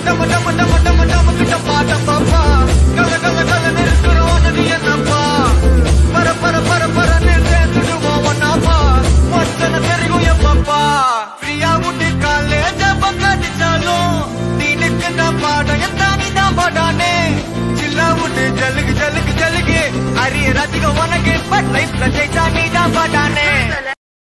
Jal ke, Ari Radhika wanna get, but life la jai chani da badane.